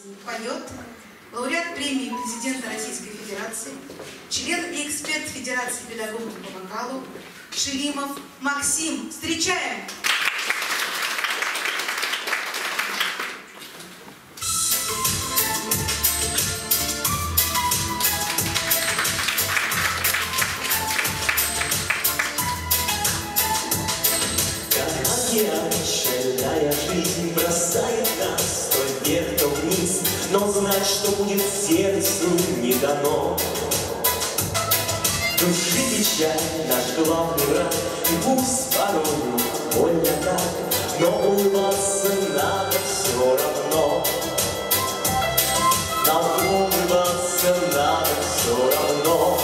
поет лауреат премии президента Российской Федерации, член и эксперт Федерации педагогов по вокалу Шелимов Максим. Встречаем! Шальная жизнь бросает нас то вверх, то вниз, но знать, что будет сердцу не дано. Души печаль наш главный враг, и пусть порою больно так, но улыбаться надо все равно. Нам улыбаться надо все равно.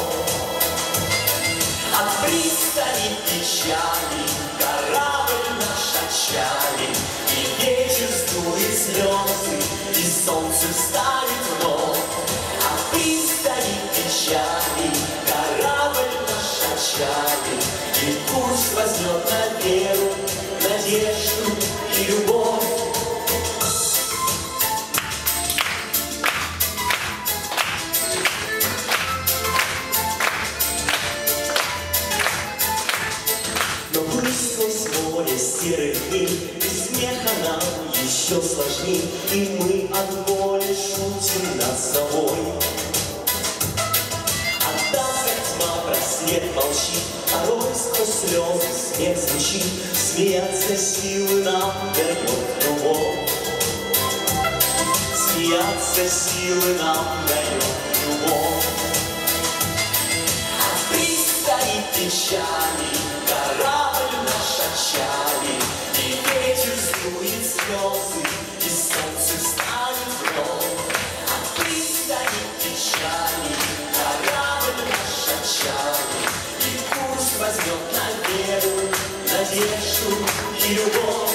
От пристани печали корабль наш отчалит, и ветер сдует слезы, и солнце встанет вновь. От пристани печали корабль наш отчалит, и курс возьмет на веру, надежду и любовь. Серых дней, без смеха нам еще сложней, и мы от боли шутим над собой. А там, как тьма, просвет молчит, порой сквозь слезы смех звучит, смеяться силы нам дает любовь. Смеяться силы нам дает любовь. От пристани печали корабль наш отчалит, и ветер сдует слезы, и солнце встанет вновь. От пристани печали корабль наш отчалит, и курс возьмет на веру, надежду и любовь.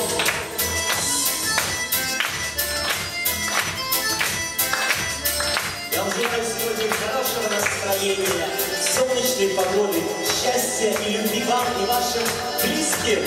Я вам желаю сегодня хорошего настроения, солнечной погоды, счастья и любви вам и вашим близким.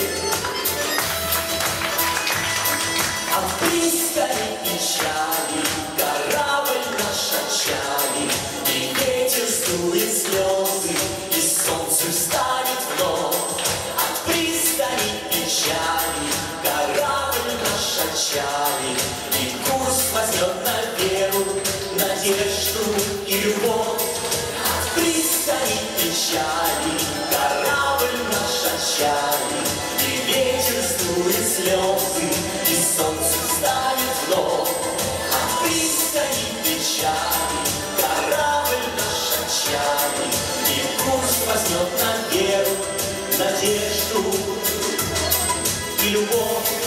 От пристани печали корабль наш отчалит, и ветер сдует слезы, и солнце встанет вновь. От пристани печали корабль наш отчалит, и курс возьмет на веру, надежду и любовь. От пристани печали корабль наш отчалит, и ветер сдует слезы, и солнце встанет вновь. От пристани печали корабль наш отчалит, и курс возьмет на веру, надежду и любовь.